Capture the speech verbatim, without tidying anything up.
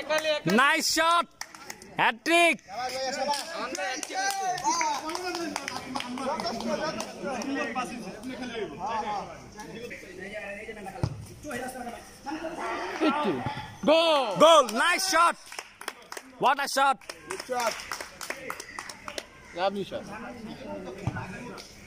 Nice shot. Hat trick. Goal. Goal. Nice shot. What a shot. Good shot. Lovely shot.